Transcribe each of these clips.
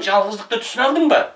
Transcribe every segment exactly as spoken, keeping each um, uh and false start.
жалғыздықты түсіне алдың ба?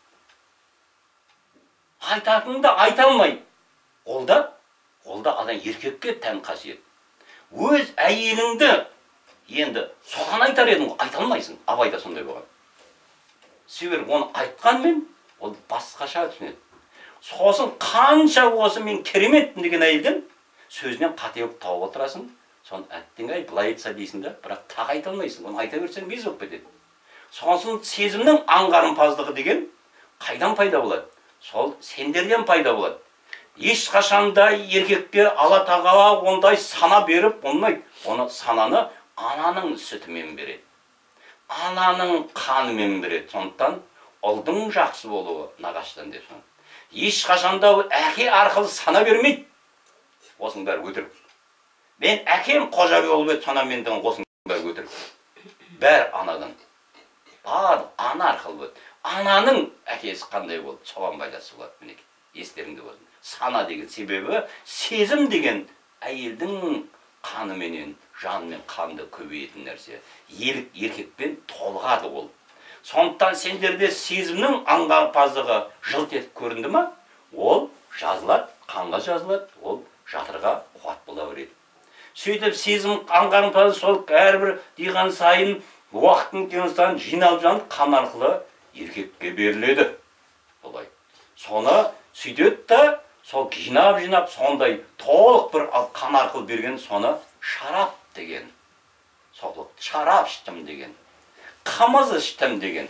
Айтатынды айта алмай. Ол да, ол да адам еркекке тән қасиет. Өз әйеліңді енді соған айтар едің, айта алмайсың. Абай да сондай болған. Себебі оны айтқанмен ол басқаша түсінеді. Сосын қанша осы мен керемет деген әйелден сөзінен қателік тауып отырасың. Соны әттең ай былай айтса дейсің да, бірақ тағы айта алмайсың. Оны айта берсең без болып кетеді. Сосын сезімнің аңғарымпаздығы деген қайдан пайда болады? Сол сендерден пайда болады. Ешқашанда еркекке Алла тағала ондай сана беріп болмайды. Оны сананы ананың сүтімен береді. Ананың қанымен береді. Сондықтан ұлдың жақсы болуы нағаштан деп соң. Ешқашанда әке арқылы сана бермейді. Осының бәрі өтірік. Мен әкем қожабек болып еді, санамен деген осының бәрі өтірік. Бәрі анадан. Барлық ана арқылы болды. Ананың әкесі қандай болды, соған байланысты болады. Мінекей, естеріңде болсын. Сана деген себебі, сезім деген әйелдің қаныменен, жанымен қанды көбейетін нәрсе. Еркекпен толғады ол. Сондықтан сендерде сезімнің аңғарымпаздығы жылт етіп көрінді ма? Ол жазылады, қанға жазылады, ол жатырға қуат бола береді. Сөйтіп сезім аңғарымпаздығы сол әрбір дейған сайын уақыттың кеңістігін жиналып жанып қан арқылы еркекке беріледі. Олай. Соны сөйтеді да, сол жинап-жинап сондай толық бір қан арқылы берген соны шарап деген. Сол шарап іштім деген. Қымыз іштім деген.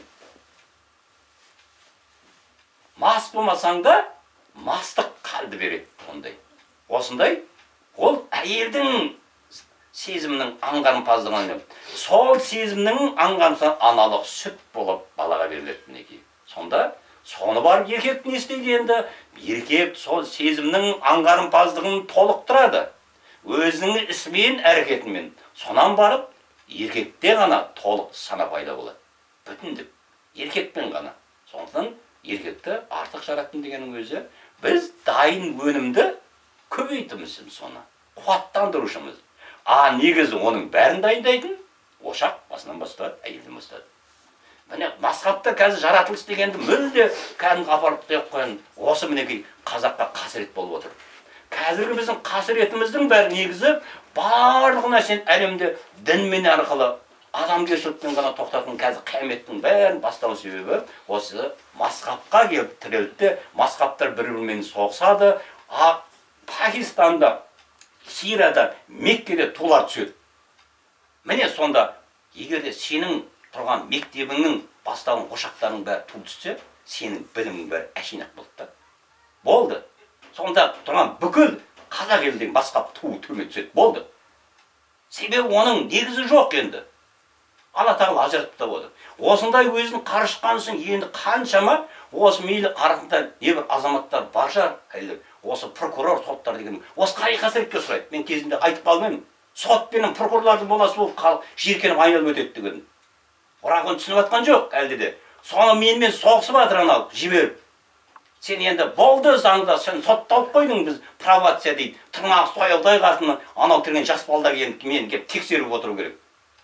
Мас болмасаң да, мастық қалды береді ондай. Осындай, ол әйелдің сезімнің аңғарымпаздығын. Сол сезімнің аңғарымпаздығы аналық сүт болып балаға беріледі мінекей. Сонда, соны барып еркек не істейді енді? Еркек сол сезімнің аңғарымпаздығын толықтырады. Өзінің ісімен, әрекетімен. Сонан барып, еркекте ғана толық сана пайда болады. Бүтіндік. Еркекпен ғана. Сондықтан еркекті артық жараттым дегеннің өзі, біз дайын өнімді көбейтімізсің соны. Қуаттандырушымыз. А негізі оның бәрін дайындайтын ошақ басынан бастады, әйелден бастады. Міне масқапта қазір жаратылыс дегенді мүлде кәдімгі апарып қойып қойған осы мінекей қазаққа қасірет болып отыр. Қазіргі біздің қасіретіміздің бәрі негізі барлық нәрсені әлемде дінмен арқылы адамгершілікпен ғана тоқтатын қазір қияметтің бәрін бастау себебі осы масқапқа келіп тірелді. Масқаптар бір-бірімен соғысады. А Пакистанда, Сирияда, Меккеде тулар түседі. Міне сонда егер де сенің тұрған мектебіңнің бастауын ошақтарының бәрі ту түссе, сенің білімің бәрі әшинақ болды да. Болды. Сонда тұрған бүкіл қазақ елдегі масқап ту төмен түседі. Болды. Себебі оның негізі жоқ енді. Алла тағала ажыратып та отыр. Осындай өзін қарышқансың енді қаншама осы мейлі арасында небір азаматтар бар жар, осы прокурор, соттар деген. Осы қай қасіретке сұрайды. Мен кезінде айтып қалмаймын. Сот пенен прокурорлардың боласы болып халық жиіркеніп айналып өтеді деген. Бірақ оны түсініп жатқан жоқ әлде де. Соны менімен соғысып жатыр анау жіберіп. Сен енді болды заңда, сен сотталып қойдың, біз пробация дейді. Тырнағы соялдай қасына анау кірген жас балдар мен кеп тексеріп отыру керек.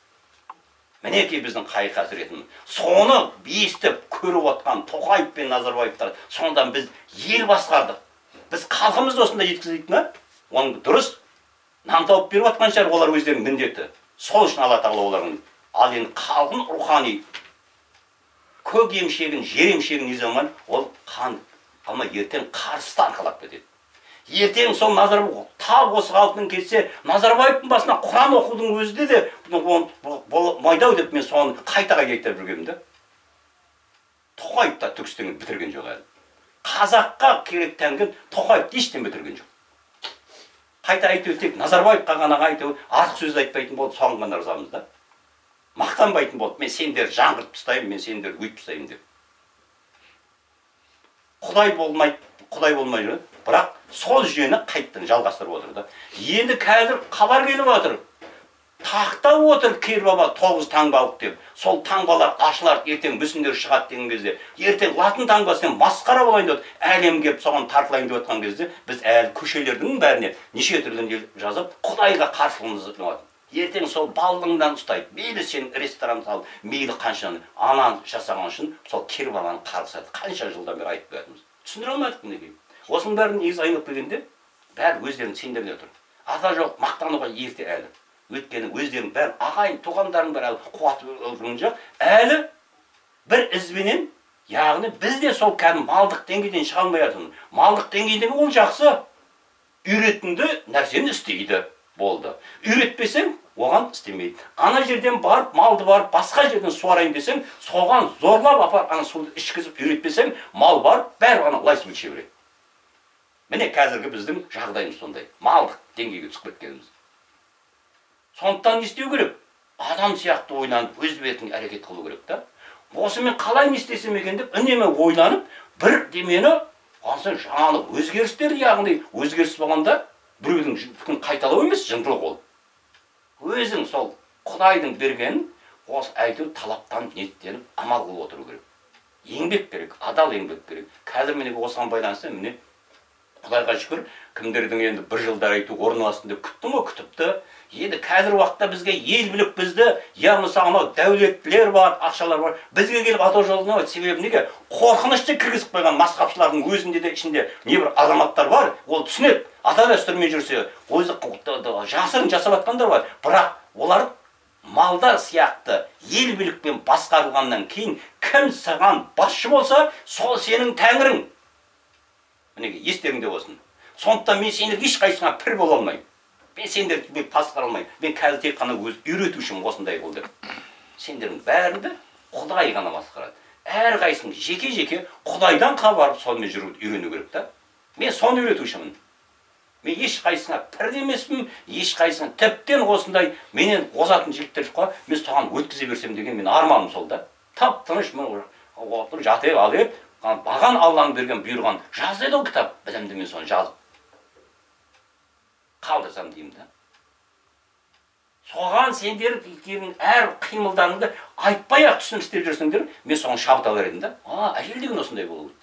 Мінекей біздің қай қасіретін. Соны естіп көріп отқан Тоқаев пен Назарбаевтар, сондан біз ел басқардық. Біз халқымызды осында жеткізейік ме? Оның дұрыс. Нан тауып беріп отқан шығар, олар өздерінің міндеті. Сол үшін Алла тағала олардың. Ал енді халқын рухани көк емшегін, жер емшегін ез алмай, ол қан ama ертең қарысты арқалап кетеді. Ертең сол Назарбаев тап осы халықтың кетсе, Назарбаевтың басына Құран оқудың өзі де майдау деп мен соны қайта-қайта айтып жүргенмін да. Тоқаев та Түркістанды бітірген жоқ әлі. Қазаққа керек тәңген Тоқаев ештен бітірген жоқ. Қайта айтып өтек Назарбаевқа ғана айтып, артық сөз айтпайтын болды, соған ғана ризамыз да. Мақтанбайтын болды. Мен сендер жаңғыртып тастаймын, мен сендер өйтіп тастаймын деп. Құдай болмайды, Құдай болмайды, бірақ сол жүйені қайттан жалғастырып отыр да. Енді қазір хабар келіп отыр. Тақта отыр Кербаба тоғыз таңбалық деп. Сол таңбалар ашылар, ертең мүсіндер шығады деген кезде, ертең латын таңбасымен масқара болайын деп, әлем келіп соған тартылайын деп отқан кезде, біз әлі көшелердің бәріне неше түрлі жазып, Құдайға қарсылығымызды ертең сол балыңдан ұстайды. Мейлі сен ресторан сал, мейлі қаншаны ананы жасаған үшін сол кер баланы қарғысады. Қанша жылдан бері айтып келатырмыз. Түсіндіре алмадық мінекей. Осының бәрін негізі айналып келгенде бәрі өздерінің сендеріне тұр. Ата жоқ, мақтануға ерте әлі. Өйткені өздерінің бәрі ағайын, туғандардың бәрі әлі қуаты өлген жоқ. Әлі бір ізбенен, яғни біз де сол кәдімгі малдық деңгейден шыға алмай жатырмыз. Малдық деңгейдегі ол жақсы. Үйретінді нәрсені істейді. Болды. Үйретпесең, оған істемейді. Ана жерден барып, малды барып, басқа жерден суарайын десең, соған зорлап апар, ана суды ішкізіп үйретпесең, мал барып, бәрі ана лайс бүлше береді. Міне қазіргі біздің жағдайымыз сондай. Малдық деңгейге түсіп кеткеніміз. Сондықтан не істеу керек? Адам сияқты ойланып, өз бетіне әрекет қылу керек та. Осымен қалай не істесем екен деп, үнемі ойланып, бір демені, қансын жаңаны өзгерістер, яғни өзгеріс болғанда біреудің fikrini қайталау емес, жынтылық ол. Өзің сол Құдайдың бергенін осы әйтеуір талаптан ниеттеніп амал қылып отыру керек. Еңбек керек, адал еңбек керек. Қазір міне осыған байланысты міне Құдайға шүкір, кімдердің енді бір жылдар айту орналасын деп күттім ғой, күтіпті. Енді қазір уақытта бізге ел біліп бізді, я мысалы дәулеттілер бар, ақшалар бар, бізге келіп атау жолына бар. Себебі неге? Қорқынышты кіргізіп қойған масқапшылардың өзінде де ішінде не бір азаматтар бар, ол түсінеді. Ата дәстүрмен жүрсе, өзі жасырын жасап жатқандар бар. Бірақ олар малдар сияқты ел билікпен басқарылғаннан кейін кім саған басшы болса, сол сенің тәңірің. Мінеге, естеріңде болсын. Сондықтан мен сендер ешқайсыңа пір бола алмаймын. Мен сендерді басқара алмаймын. Мен қазір тек қана өз үйретушім осындай болды. Сендердің бәріңді Құдай ғана басқарады. Әрқайсың жеке-жеке Құдайдан хабарып сонымен жүруді үйрену керек та. Мен соны үйретушімін. Мен ешқайсыңа пір демеспін, ешқайсыңа тіптен осындай менен озатын жігіттер шыққа, мен соған өткізе берсем деген мен арманым сол да. Тап тыныш мен отырып жатып алып, маған Алланың берген бұйырған жаз деді ол кітап, білімді мен соны жазып қалдырсам деймін да. Соған сендер әр қимылдарыңды айтпай-ақ түсініп істеп жүрсіңдер, мен соны шабыт алар едім да. А, әйел деген осындай болу керек.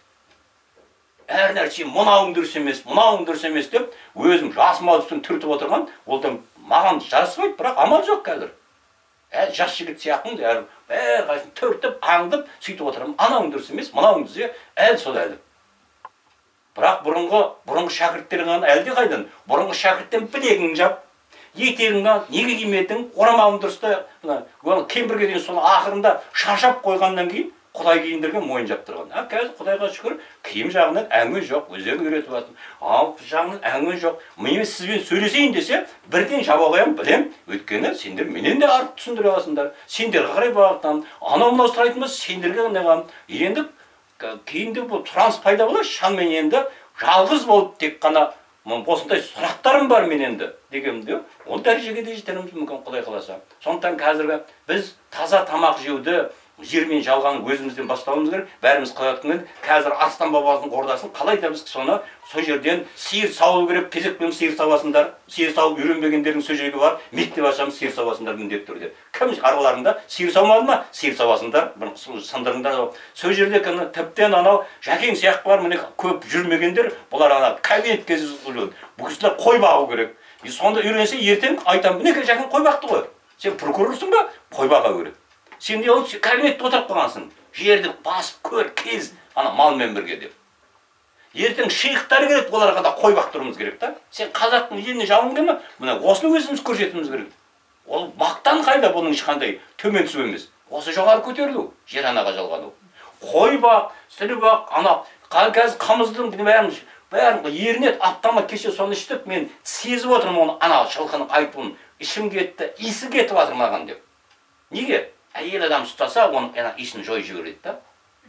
Әр нәрсе мынауың дұрыс емес, мынауың дұрыс емес деп, өзім жасыма үстін түртіп отырған, ол да маған жараспайды, бірақ амал жоқ қазір. Әр жас жігіт сияқтымды, әр қайсын түртіп, аңдып, сөйтіп отырамын. Анауың дұрыс емес, мынауың дұрыс, әл сол әлі. Бірақ бұрынғы, бұрынғы шәкірттерін әлде қайдан, бұрынғы шәкірттен білегің жап, етегіңнен неге кимедің, орамалың дұрысты, кембірге дейін соны ақырында шаршап қойғаннан кейін Құдай киіндірген мойын жаптырған. А қазір Құдайға шүкір, киім жағынан әңгіме жоқ, өздерің үйретіп жатыр. Ал жағынан әңгіме жоқ. Мен сізбен сөйлесейін десе, бірден жаба қоямын, білем. Өйткені сендер менен де артық түсіндіре аласыңдар. Сендерге қарай бағыттан, анау мынау сұрайтын болса, сендерге неғам. Енді кейінде бұл транс пайда болады, шынымен енді жалғыз болып тек қана осындай сұрақтарым бар мен енді дегенде, ол дәрежеге де жетеріміз мүмкін Құдай қаласа. Сондықтан қазіргі біз таза тамақ жеуді жермен жалғанын өзімізден бастауымыз керек. Бәріміз қалайтын қазір Арыстан бабасының ордасын қалай да біз соны сол жерден сиыр сауылу керек, кезекпен сиыр сауасындар. Сиыр сауып үйренбегендердің сөзегі бар. Мектеп ашамыз, сиыр сауасындар міндетті түрде. Кім араларында сиыр саумады ма? Сиыр сауасындар, сындырыңдар. Сол жерде тіптен анау Жәкең сияқты бар, міне көп жүрмегендер, бұлар ана кабинет кезіп жүреді. Бұл кісілер қой бағу керек. Сонда үйренсе ертең айтамын, міне Жәкең қой бақты ғой. Сен прокурорсың ба? Қой баға керек. Сен де кабинетте отырып қалғансың. Жерді басып көр, кез, ана малмен бірге деп. Ертең шейхтар керек, оларға да қой бақтыруымыз керек та. Сен қазақтың еліне жауың келме, мына осыны өзіміз көрсетуіміз керек. Ол мақтан қайда, бұның ешқандай төмен түсу емес. Осы жоғары көтерілу, жер анаға жалғану. Қой бақ, сүлі бақ, ана қазір қамыздың бәрін бәрін ерінет, аптама кеше соны іштіп, мен сезіп отырмын оны, ана жылқының айтуын, ішім кетті, исі кетіп жатыр маған деп. Неге? Әйел адам ұстаса, оның исін жой жібереді да.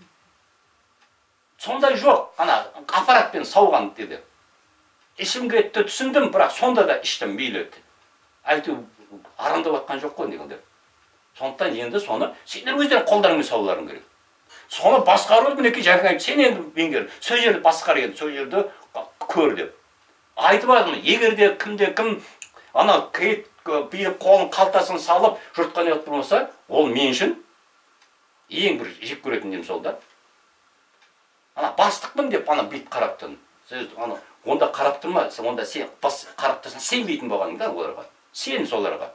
Сондай жоқ, ана аппаратпен сауған деді. Ішім кетті, түсіндім, бірақ сонда да іштім, мейлі өтті. Әйтеу арандап атқан жоқ қой дегенде. Сондықтан енді соны сендер өздерің қолдарыңмен сауларың керек. Соны басқаруды мінекей Жәкең айтып, сен енді меңгер, сол жерді басқар енді, сол жерді көр деп. Айтып атым, егер де кімде кім ана кет бір қолын қалтасын салып жұртқа не болмаса, ол мен үшін ең бір жек көретін дем сол да. Ана бастықпын деп ана бит қарап тұрын. Онда қарап тұрма, онда сен қарап тұрсың, сенбейтін болғаның да оларға. Сен соларға.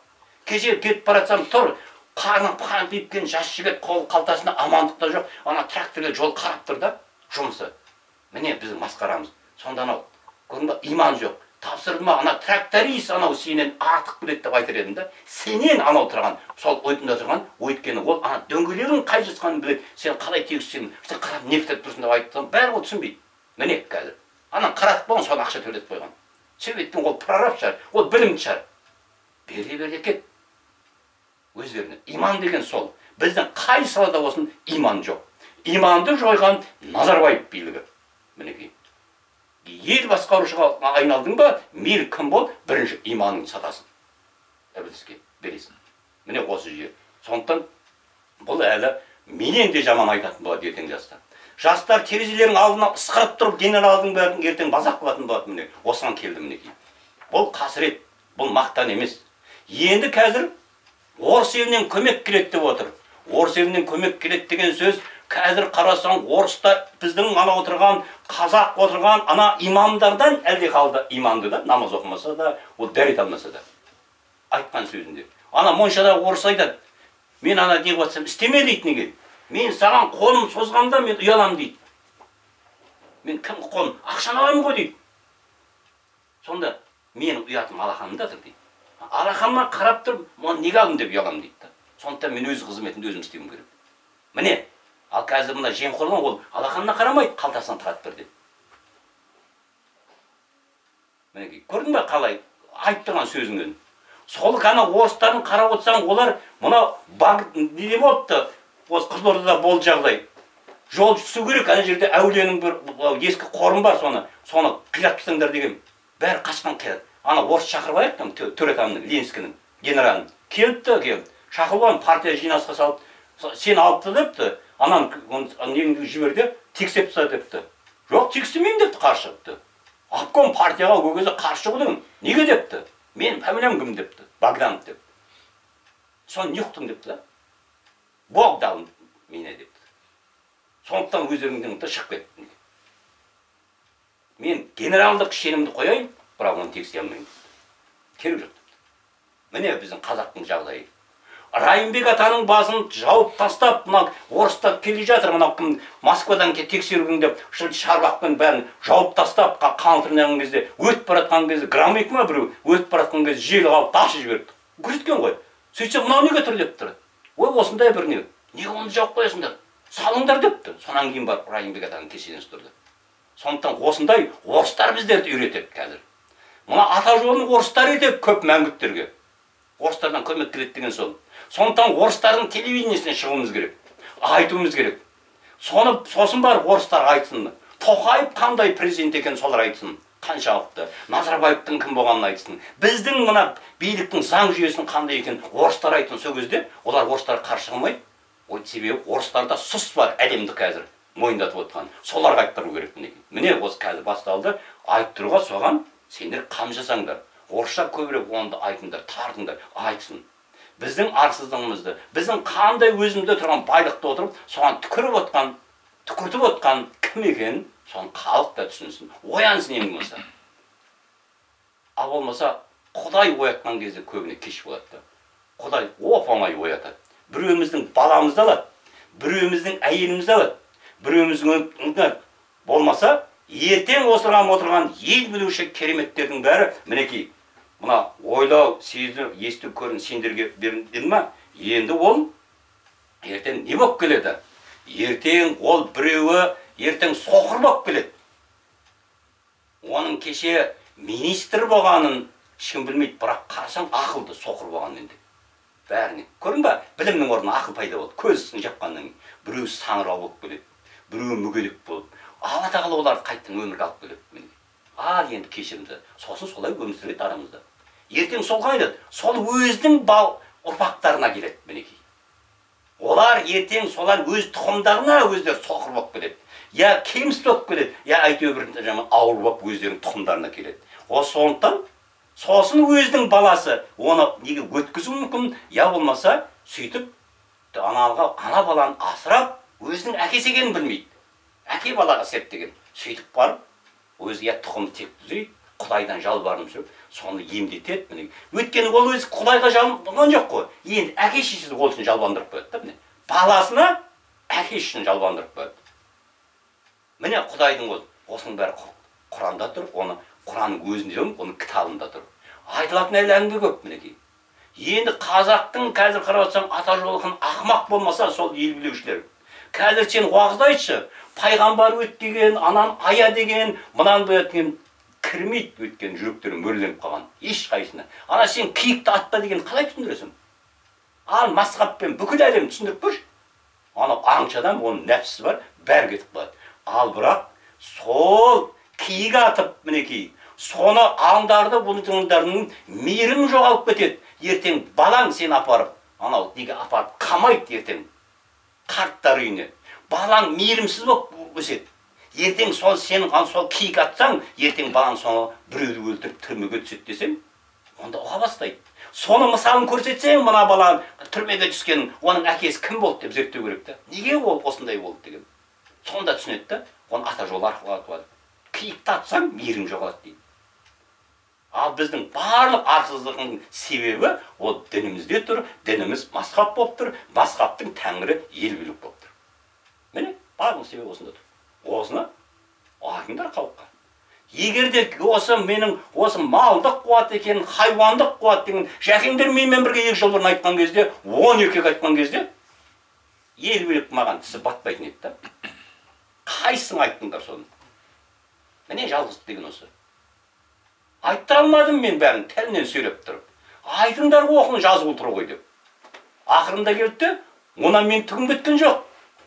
Кеше кетіп бара жатсам тұр, қарны қан тиіпкен жас жігіт қол қалтасында амандықта жоқ, ана тракторға жол қарап тұр да, жұмысы. Міне біздің масқарамыз. Сонда анау, көрдің ба, иман жоқ. Тапсырды ма, ана тракторист анау сенен артық біледі деп айтар едім да. Сенен анау тұрған, сол ойында тұрған, өйткені ол ана дөңгелегін қай жасқанын біледі. Сен қалай тегістен, сен қарап не бітіп тұрсың деп айтсам, бәрі ол түсінбейді. Міне қазір. Ана қаратып болған, соны ақша төлетіп қойған. Себеттің ол прораб шығар, ол білімді шығар. Бере бере кет. Өздеріне. Иман деген сол. Біздің қай салада болсын иман жоқ. Иманды жойған Назарбаев билігі. Мінекей. Ел басқарушыға айналдың ба, мейлі кім бол, бірінші иманын сатасың. Әбіліске бересің. Міне осы жер. Сондықтан бұл әлі менен де жаман айтатын болады ертең жастар. Жастар терезелердің алдына ысқырып тұрып, генералдың бәрін ертең базақ қылатын болады. Міне осыған келді мінекей. Бұл қасірет, бұл мақтан емес. Енді қазір орыс елінен көмек келеді деп отыр. Орыс елінен көмек келеді деген сөз, қазір қарасаң орыста біздің ана отырған, қазақ отырған ана имамдардан әлде қалды иманды да, намаз оқымаса да, ол дәрет алмаса да. Айтқан сөзінде. Ана моншада орыс айтады. Мен ана не қылсам, істеме дейді неге. Мен саған қолым созғанда мен ұялам дейді. Мен кім қолым, ақшаны аламын ғой дейді. Сонда мен ұятым алақанымда тұр дейді. Алақаныма қарап тұрып, оны неге алдым деп ұялам дейді. Сондықтан мен өз қызметімді өзім істеуім керек. Міне, ал қазір мына жемқорлық ол алақанына қарамайды, қалтасынан тығады бір деп. Мінекей, көрдің бе қалай айтып тұрған сөзіңнен? Сол ғана орыстарын қарап отырсаң, олар мына не болыпты, осы Қызылордада болды жағдай. Жол түсу керек, ана жерде әулиенің бір ескі қорым бар, соны соны қиратып тастаңдар деген. Бәрі қашқан қират. Ана орыс шақырып аяқ, Төретамның, Ленинскінің, генералын. Келіпті, келіп. Шақырған партия жинасқа салып, сен алыпты депті, анан неңді жіберді, тексеп тастады депті. Жоқ, тексемеймін депті, қарсы шығыпты. Обком партияға ол кезде қарсы шығудың. Неге депті? Мен фамилиям кім депті, Богданов депті. Соны не ұқтың депті да? Бог дал мене депті. Сондықтан өздеріңден шығып кетті. Мен генералдық шенімді қояйын, бірақ оны тексере алмаймын. Керек жоқ депті. Міне біздің қазақтың жағдайы. Райымбек атаның басын жауып тастап, мына орыстар келе жатыр, мына Москвадан ke тексерудің деп, шарбақпен бәрін жауып тастап, қаңылтырнаған кезде, өтіп баратқан кезде, граммик ма біреу, өтіп баратқан кезде жел қалып ташы жіберді. Көрсеткен ғой. Сөйтсе, мынау неге тұр деп тұр. Ой, осындай бір не. Неге оны жауып қоясыңдар? Салыңдар депті. Сонан кейін барып Райымбек атаның кесенесі тұрды. Сондықтан осындай орыстар біздерді үйретеді қазір. Мына ата жолын орыстар етеді көп мәңгүттерге. Орыстардан көмек келеді деген сол. Сондықтан орыстардың телевидениесіне шығуымыз керек. Айтуымыз керек. Соны сосын барып орыстар айтсын. Тоқаев қандай президент екен солар айтсын. Қаншалықты. Назарбаевтың кім болғанын айтсын. Біздің мына биліктің заң жүйесінің қандай екен орыстар айтсын. Сол кезде олар орыстар қарсы шығмайды. Ой, себебі орыстарда сұс бар әлемді қазір мойындатып отқан. Соларға айттыру керек мінекей. Міне осы қазір басталды. Айттыруға соған сендер қам жасаңдар. Орысша көбірек онды айтыңдар, тартыңдар, айтсын. Біздің арсыздығымызды, біздің қандай өзімде тұрған байлықты отырып, соған түкіріп отқан, түкіртіп отқан кім екен, соны халық та түсінсін. Оянсын ең болмаса. Ал болмаса, Құдай оятқан кезде көбіне кеш болады. Құдай оп-оңай оятады. Біреуіміздің баламызды алады, біреуіміздің әйелімізді алады, біреуіміздің болмаса, ертең осырған отырған ел білуші кереметтердің бәрі мінекей. Мына ойлау, сезу, есту, көрін сендерге берілді ма? Енді ол ертең не болып келеді? Ертең ол біреуі ертең соқыр болып келеді. Оның кеше министр болғанын ешкім білмейді, бірақ қарасаң ақылды соқыр болған енді. Бәріне. Көрін ба? Білімнің орнына ақыл пайда болды. Көзісін жапқаннан кейін. Біреуі саңырау болып келеді, біреуі мүгедек болып. Алла тағала оларды қайттан өмірге алып келеді. Ал енді кешірімді. Сосын солай өмір сүреді арамызда. Ертең сол қайдады. Сол өздің бал ұрпақтарына келеді мінекей. Олар ертең солар өз тұқымдарына өздері соқыр болып келеді. Я кемсіз болып келеді, я әйтеуір бір жаман ауыр болып өздерінің тұқымдарына келеді. Осы сондықтан сосын өздің баласы оны неге өткізу мүмкін, я болмаса сөйтіп аналға ана баланы асырап өзінің әкесі екенін білмейді. Әке балаға сеп деген сөйтіп барып өзі я тұқым тек түзейді, Құдайдан жалбарынып жүріп, соны емдетеді. Міне. Өйткені ол өзі Құдайға жалбарған жоқ қой. Енді әке шешесі ол үшін жалбандырып қояды да міне. Баласына әке үшін жалбандырып қояды. Міне Құдайдың ол осының бәрі Құранда тұр, оны Құранның өзінде жоқ, оның кітабында тұр. Айтылатын әлі әңгіме көп мінекей. Енді қазақтың қазір қарап отырсаң ата жолықын ақымақ болмаса сол ел билеушілер. Қазір сен уағызда айтшы, пайғамбар өт деген, анан ая деген, мынаны деген кірмейді, өткен жүректері мөрленіп қалған. Ешқайсына. Ана сен киікті атта деген қалай түсіндіресің? Ал масқаппен бүкіл әлем түсіндіріп көрші. Ана аңшадан оның нәпсісі бар, бәрі кетіп қалады. Ал бірақ сол киік атып мінекей, соны аңдарды бұлыңдардың мейірім жоғалып кетеді. Ертең балаң сен апарып, анау неге апарып қамайды ертең. Қарттар үйіне. Балаң мейірімсіз болып өседі. Ертең сол сенің сол киік атсаң, ертең балаң соны біреуді өлтіріп түрмеге түседі десең, онда ұға бастайды. Соны мысалын көрсетсең, мына балаң түрмеге түскен, оның әкесі кім болды деп зерттеу керек та. Неге ол осындай болды деген. Сонда түсінеді да, оны ата жолы арқылы атылады. Киікті атсаң, мейірім жоғалады дейді. Ал біздің барлық арсыздығының себебі ол дінімізде тұр, дініміз масқап болып тұр, масқаптың тәңірі ел билік болып тұр. Міне, барлық себебі осында тұр. Осыны айтыңдар халыққа. Егер де осы менің осы малдық қуат екен, хайуандық қуат деген жәкеңдер менімен бірге екі жыл бұрын айтқан кезде, он еркек айтқан кезде, ел билік маған тісі батпайтын еді да. Қайсың айттыңдар соны? Міне жалғыздық деген осы. Айттыра алмадым мен бәрін тілінен сөйлеп тұрып. Айтыңдар оқың жазып отыр ғой деп. Ақырында келді, онан мен түгім кеткен жоқ.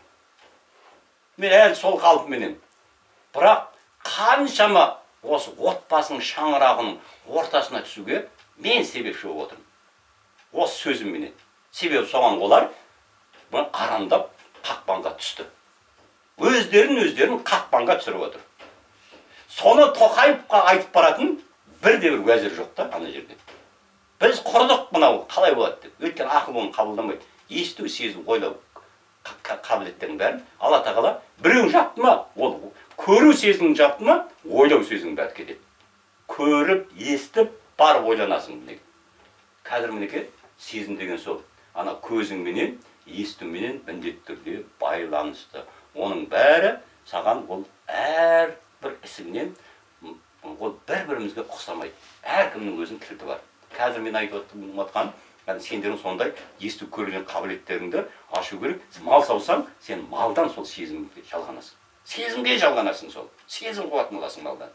Мен әлі сол қалпыменен. Бірақ қаншама осы отбасының шаңырағының ортасына түсуге мен себепші болып отырмын. Осы сөзімменен. Себебі соған олар бұны арандап қақпанға түсті. Өздерін өздерін қақпанға түсіріп отыр. Соны Тоқаевқа айтып баратын бірде бір уәзір жоқ та ана жерде. Біз құрдық мынау қалай болады деп. Өйткені ақыл оны қабылдамайды. Есту, сезу, ойлау қабілеттердің бәрін Алла тағала біреу жапты ма, ол көру сезімін жапты ма, ойлау сезімін бәрі кетеді. Көріп, естіп, барып ойланасың. Қазір мінеке сезім деген сол. Ана көзіңменен, естуменен міндетті түрде байланысты. Оның бәрі саған ол әр бір ісіңнен ол бір-бірімізге ұқсамайды. Әркімнің өзінің кілті бар. Қазір мен айтып отқан, сендердің сондай есту көрген қабілеттеріңді ашу керек. Мал саусаң, сен малдан сол сезімге жалғанасың. Сезімге жалғанасың сол. Сезім қуатын аласың малдан.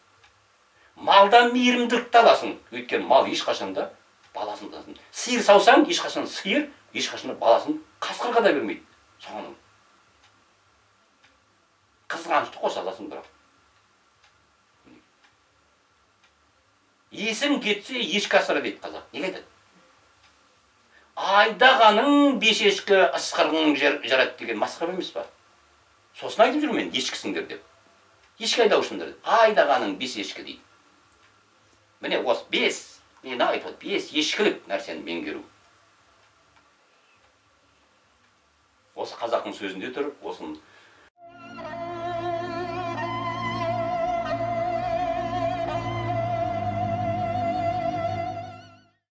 Малдан мейірімділікті аласың. Өйткені мал ешқашанда баласын аласың. Сиыр саусаң, ешқашан сиыр, ешқашанда баласын қасқырға да бермейді. Соның қызғанышты қоса аласың бірақ. Есім кетсе, ешкі асыра дейді қазақ. Неге айтады? Айдағаның бес ешкі ысқырғың жарады деген масқара емес па? Сосын айтып жүрмін мен, ешкісіңдер деп. Ешкі айдаушыңдар. Айдағаның бес ешкі дейді. Міне осы бес, мен айтып отыр, бес ешкілік нәрсені меңгеру. Осы қазақтың сөзінде тұр, осының